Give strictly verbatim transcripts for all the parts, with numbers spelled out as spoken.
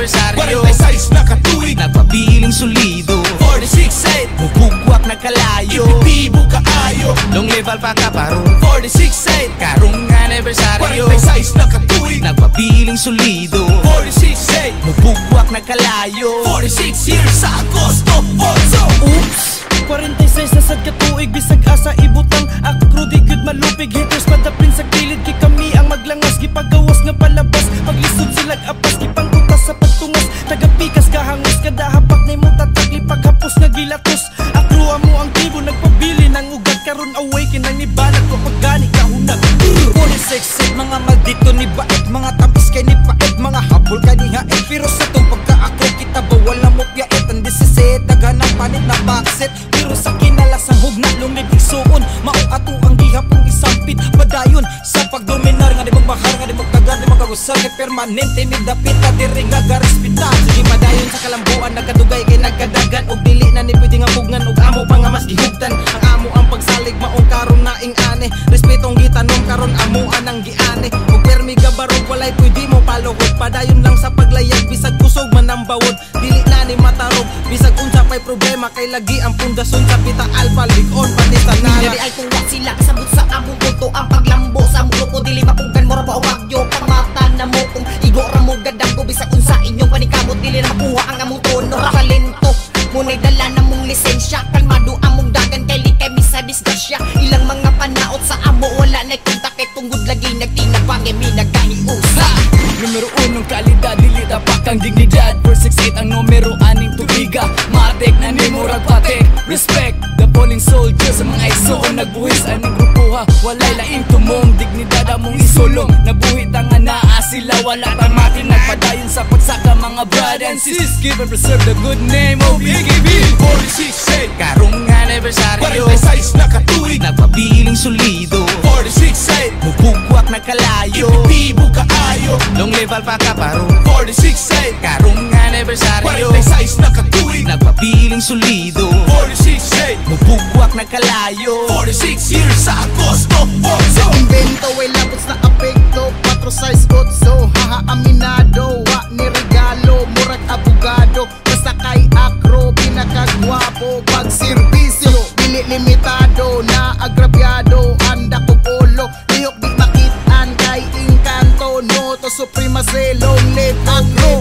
anibersaryo, forty-six na katuig, nagpabiling solido, forty-six eight, mubugwak na kalayo, epektibo kaayo, long level pa kaparo, forty-six eight, karong anibersaryo, forty-six na katuig, nagpabiling solido, forty-six eight, mubugwak na kalayo, forty-six years sa Agosto also. Oops! forty-six na sad katuig, bisag asa ibutang akro di good malupig, haters padapin sa kilid, kay kami ang maglangas, gipagawas nga palabas, paglisod silag apas, gipangkutas sa pagtungas, tagapikas kahangos, kada hapak na mo tatagli, paghapos nga gilatos, akro amo ang tribo, nagpabili ng ugat, karon away kinang nibanag ko pagani kahunag. Forty-six eight, mga maldito ni bait, mga tampis kay ni pait, mga habol kay ni haet, pero sa tong pagkaakro kita bawal na mo piyait, ang disisit naghanap panit na backset, pero sa kinalasang hugna lumibig suon, mao ato ang gihapong isampit, padayon sa pagdominar nga di magbahar, nga di magtagar, di magagusar, kay permanente ni dapit na diri nga garispita. Sige madayon sa kalambuan, nagkadugay kay nagkadagan, og dili na ni pwede nga pugnan, og amo pa nga mas gihugtan, ang amo ang pagsalig maong karon na ing ane, respetong gitanom karon amo anang giane, og permi gabarog walay pwede mo paluhod, padayon lang sa paglayag, bisag kusog man ang bawod, dili na ni matarog, bisag unsa pay problema, kay lagi ang pundasyon sa pita alpha ligon pati sa nara. Dili ay tuwa sila kasabot sa among punto, ang paglambo sa among grupo, dili mapugan mo ra pa o wagyo, pangmata na mo kung igora mo gadang ko, bisag unsa inyong panikamot, dili na makuha ang among tono ra talento, munay dala na mong lisensya, kalmado among dagan kay likay misa disgrasya, ilang mga panaot sa amo wala na kontak, kay tunggod lagi nagtinabang emi nagkahiusa. Numero unong kalidad, dili dapat kang dignidad, four six eight ang numero aning tubiga, matik na ni murag patik, respect the falling soldiers, sa mga isoon nagbuhis anong grupo ha, walay laing tumong, dignidad among isulong, nabuhit ang anaa sila, wala tamatin, nagpadayon sa pagsaka mga brad and sis, give and preserve the good name of B K B. Forty-six eight, karong anibersaryo, forty-six na katuig, nagpabiling solido, forty-six eight, mubugwak na kalayo, epektibo kaayo, long level pa kaparo, forty-six eight, karong anibersaryo, forty-six na katuig, nagpabiling solido, forty-six eight, mubugwak na kalayo, forty-six years sa Agosto also. Invento ay labot na apekto, patro size otso, haha aminado, wa ni regalo, murag abogado, basta kay akro, pinakagwapo, pag serbisyo, dili limitado, na agrabyado, anda ko polo, lihok di makitaan, kay inkanto, no to supremacy, long live akro.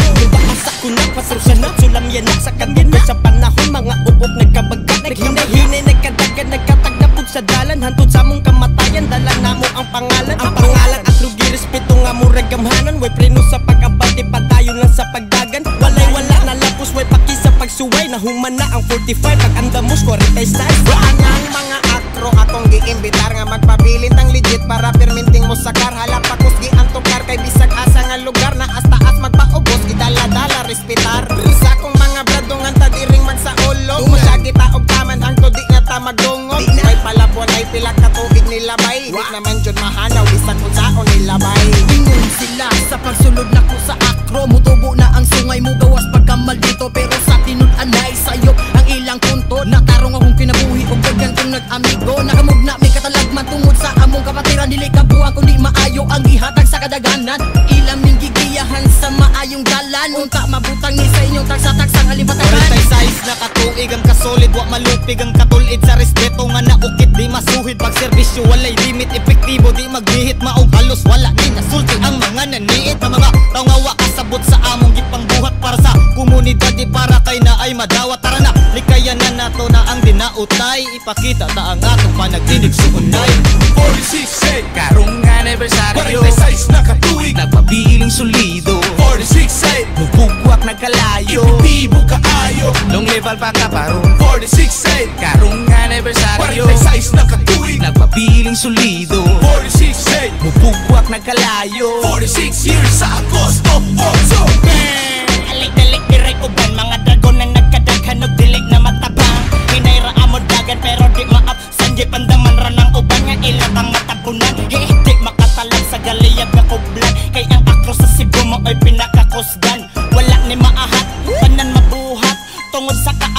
Sa kunat, pasursanat, sulam yan sa kanyan, sa panahon, mga ubok nagkabagat, naghinay-hinay, nagkadagan, nagkatagnapod sa dalan, hantod sa mong kamatayan, dala na mo ang pangalan, ang pangalan at lugi, respeto nga mo regamhanan, way preno sa pagkabati, padayon lang sa pagdagan, walay wala na lapos, way paki sa pagsuway, nahuman na ang forty-five, pag andamos, forty-five stars. Waan ang mga akro, akong giimbitar nga magpabilin tang legit, para perminting mo sakar, halapakos gi ang tukar, kay bisag asa nga lugar, na as-taas magpaubos, idala-dala respetar, sa akong mga bradongan ta diring magsaulog, mo siya kita og taman, hangto di nga ta magdungog, may palapon ay pila ka tuig nilabay, di naman jud mahanaw, bisag kung saon nilabay. Ingon sila sa pagsulod na ko sa akro, mutubo na ang sungay mo gawas pagkamal dito, pero sa tinud-an ay sayop ang ilang punto, natarong akong kinabuhi o gagyan kong nag-amigo, nakamog na may katalagman tungod sa among kapatiran, dili kabuha kundi maayo ang ihatag sa kadaganan, ilang ming gigiyahan sa maayong dalan, unta mabutang ni sa inyong tagsa-tagsang halibatagan. forty-six na katuig ang kasolid, wa malupig ang katulid, sa respeto nga naukit, di masuhid, pag serbisyo walay limit, epektibo di magbihit, maong halos wala ni nasulti ang mga naniit, ang mga tao nga wa kasabot sa among gipangbuhat, para sa komunidad, di para kay na ay madawat, tara na likayan na nato na ang dinautay, ipakita ta ang atong panagdinig suunay. forty-six eight, karong anibersaryo, forty-six na katuig, nagpabiling solido, forty-six eight, mubugwak na kalayo, epektibo kaayo, long level pa kaparo, forty-six eight, karong anibersaryo, forty-six na katuig, nagpabiling solido, forty-six eight, mubugwak na kalayo, forty-six years sa Agosto also. Alik-dalik diray uban, mga dragon na nagkadaghan og dili na matabang, hinayra amod dagan pero di maap, sanjay pandaman ra ng uban nga ilat ang matabunan, hey, di makatalag sa galiyag na kublan, kay ang akro sa Cebu mo ay pinakakusgan, wala ni maahat, tanan mabuhat, tungod sa kaaktibo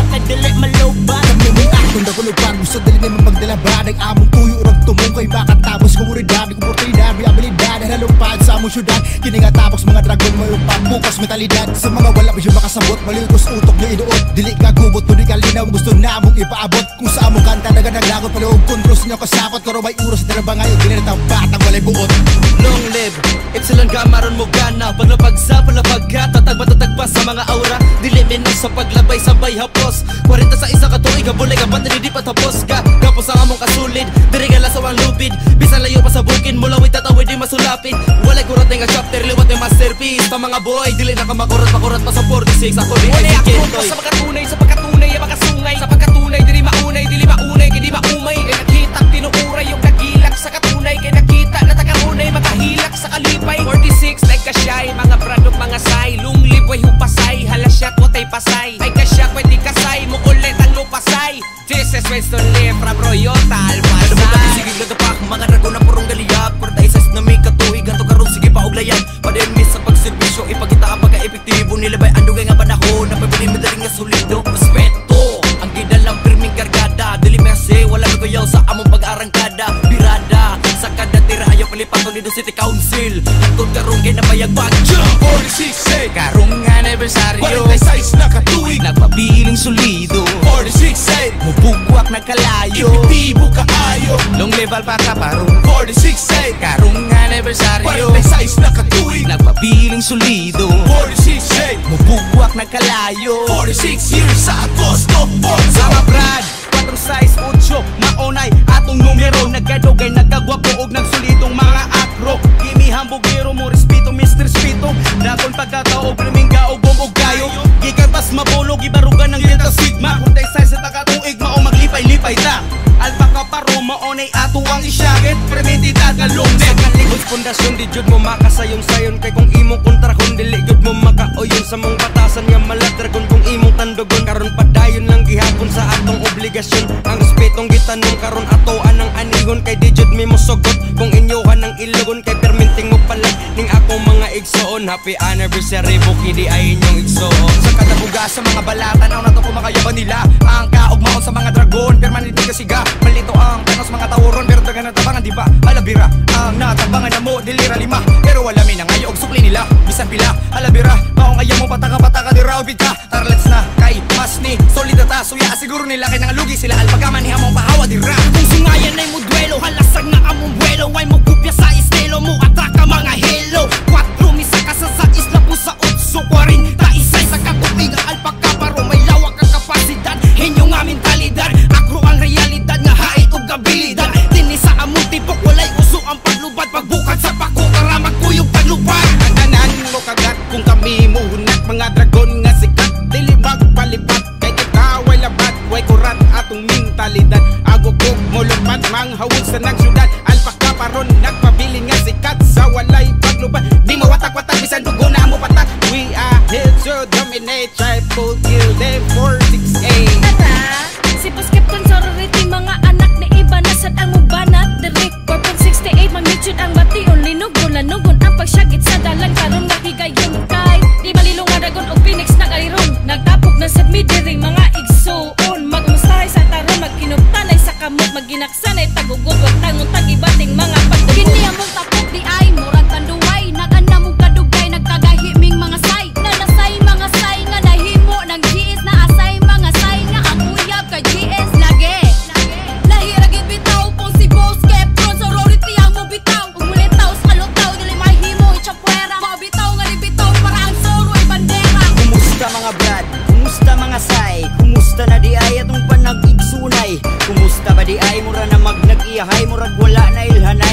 kay dili malobat. Kami may akong nagulupan, gusto dali naman magdalaban. Ang among tuyo urang tumong kay makatapos kumuridad, oportunidad, may abilidad, halupad sa among syudad. Kini nga tapos mga dragon mayupang bukas mentalidad. Sa mga wala pa yung makasabot, maligos utok na inuot. Dili ka gubot, tuloy ka linaw, gusto na mong ipaabot. Kung sa among kanta naganaglagot, paloob kontros nyo kasapot. Karo may uros na ba ngayon, dili na batang walay buot. Long live, Epsilon ka maron mo gana. Paglapag sa palapag ka, tatag matatag pa sa mga aura. Dili minos sa paglabay sabay hapos. Kwarenta sa isa ka tuig, kabulay ka ba't hindi pa tapos ka. Kapos ang among kasulid, diri ka lasaw ang lupid. Bisan layo pa sa bukin, mulawid tatawid di masulapid. Walay kurat nga chapter, liwat yung masterpiece. Ta mga boy, dili na ka makurat, makurat pa sa forty-six. Ako di ay sikintoy. Sa pagkatunay, sa pagkatunay, ay makasungay. Sa pagkatunay, dili maunay, dili maunay, kaya di maumay. Kaya nakitang tinuuray yung kagilak sa katunay. Kaya nakita na takanunay, makahilak sa kalipay. Forty-six, like kasyay, mga pradok, mga say. Lunglib, way hupasay, halasyak, watay pasay. Ay kasyak, way di kasay, mo ulit ang lupasay. This is Winston Lee from Royota, Alpasay. Ano mo pati sigig nagapak, mga dragon na purong galiyap. Kurta isas na may katuig, ganto karon sige pa uglayan. Pademis sa pagservisyo, ipakita ang pagka-epektibo. Nilabay ang dugay nga panahon, napabilin madaling nga solido. Respeto, ang gidalang pirming kargada. Dili mese, wala na kuyaw sa among pag-arangkada. Birada, sa kada tira ayaw palipatong dito City Council. Hatod karong kay napayag bagyo. Forty-six, eh, karong anibersaryo. Forty-six na katuig, nagpabiling solido. Forty-six, eh, mubugwak na kalayo. Epektibo kaayo, long level pa ka parong. Forty-six, eh, karong anibersaryo. Forty-six na katuig, nagpabiling solido. Forty-six, eh, mubugwak na kalayo. Forty-six years sa Agosto, Sama Brad, four size eight, maunay atong numero. Nagkadugay, nagkagwapo og nagsulitong mga akro. Kimi hambugero mo, respeto, mister Spito. Dakon pagkatao, primingga o bumog kayo. Gikarpas mabulog, ibarugan ng Delta Sigma. Kung tayo size sa takatuig, mao maglipay-lipay ta. Alpha ka paro, maunay ato ang isyagit. Prementidad nga lungnet. Sa kaligos pundasyon, di jud mo makasayong sayon. Kay kung imong kontrahon, dili jud mo makaoyon. Sa mong batasan nga maladragon, kung imong tandogon. Karon padayon lang gihapon sa atong obligasyon. Ang respetong gitanong karon atoan ang anihon. Kay di jud mi mo sugot, kung inyohan ang ilugon. Kay perminting mo palag ning akong mga igsoon. Happy anniversary, buki di ay inyong igsoon. sa kadabuga sa mga balatan, ang nato kumakayaban nila. Ang kaugmaon sa mga dragon, permanente kasiga. Malito ang tanos mga tawuron, pero dagan na tabangan di ba? Alabira, ang natabangan na mo, dilira lima. Pero wala mi na ngayon, og sukli nila. Bisan pila, alabira, maong ayaw mo pataka-pataka di raubid ka. Tara let's na, kay mas ni solid ta. Suya siguro nila kay nangalugi sila. Alpagaman ni hamong pahawa di ra. Kung singayan ay mo duelo, halasag na among buwelo. Ay mo kupya sa estilo mo, ataka mga helo. Quatro misa ka sa sa isla po sa utso. Kwarenta isay sa katupig ang alpaka paro. May lawak ang kapasidad, hinyo nga mentalidad. Akro ang realidad nga hait o gabilidad. Tinis sa among tipok, walay uso ang paglubad. Pagbukad sa pako, para magkuyog paglubad. Tanan mo kagat kung kami mo hunat. Mga dragon nga sikat, dili magpalipat. Kay kita way labat, way kurat atong mentalidad. Agukog mo lupat, manghawag sa nang syudad. Alpaka paron, nagpabili nga sikat sa walay paglubad. Di mawatak-watak, bisan dugo na mo patak. We are here to dominate, try to kill them. Four six eight. Tara, si Puskepton sorority, mga anak ni iba nasad ang mubanat. Diri, four sixty-eight, mag-mutude ang bation. Linugon, lanugon ang pagsyagit sa dalang karon nga higayon kay. Di malilong nga dragon o phoenix na kalirong. Nagtapok na sad mi diri mga igsoon. Magmustahay sa taron, magkinuptanay sa kamot. Maginaksanay tagugot, wag tangon tagibating mga pagdugo. Kini among tapok di ay murag tanduway. Naganda mong kadugay, nagkagahiming mga say. Nanasay mga say nga nahimo ng G S na asay. Mga say nga ang uyab kay G S lagi. Lahiragid bitaw pong si Boss Kepron. Sorority ang mo bitaw. Ug mulitaw sa kalutaw, dili mahimo ichapuera. Mabitaw nga libitaw para ang soro ay bandera. Kumusta mga brad? Kumusta mga say? Kumusta na di ay atong panag-igsunay? Kumusta ba di ay mura na mag-nag-iyahay? Murag wala na ilhanay?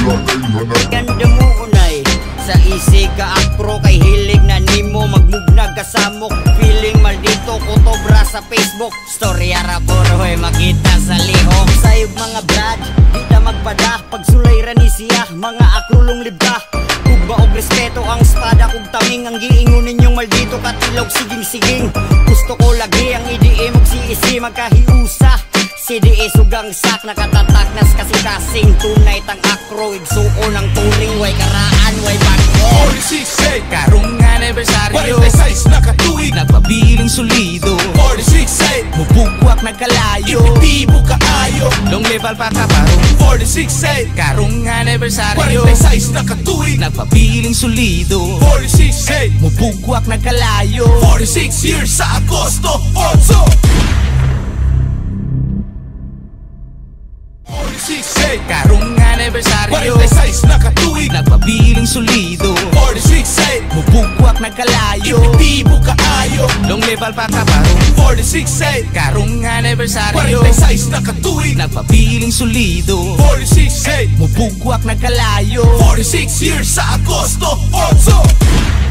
Ganda mo unay sa isig ka akro kay hilig na nimo magmugnag kasamok. Feeling maldito kotobra sa Facebook. Storya ra puro ay makita sa lihok. Sayog mga brad, di na magpada. Pagsulay ra ni siya, mga akrulong libda. Tugba og respeto ang espada kung taming ang giingon ninyong maldito katilog siging-siging. Gusto ko lagi ang I D M og C E C magkahiusa. C D S ugang sak nakatatak nas kasing-kasing. Tunay tang akro igsuon ang tuling way karaan way bago. Forty-six, eh, karong anibersaryo. Forty-six na katuig, nagpabiling solido. Forty-six, eh, nagkalayo, epektibo kaayo. Long level pa ka parong forty-six eight, karong anibersaryo. forty-six na katuig, nagpabiling solido. forty-six eight, mubugwak nagkalayo. forty-six years sa Agosto eight. forty-six eight, karong anibersaryo. forty-six na katuig, nagpabiling solido. forty-six eight, mubugwak nagkalayo, epektibo kaayo. Long level pa ka parong forty-six eight, karong anibersaryo. forty-six na katuig, nagpabiling solido. forty-six eight, mubugwak nagkalayo. forty-six years sa Agosto eight.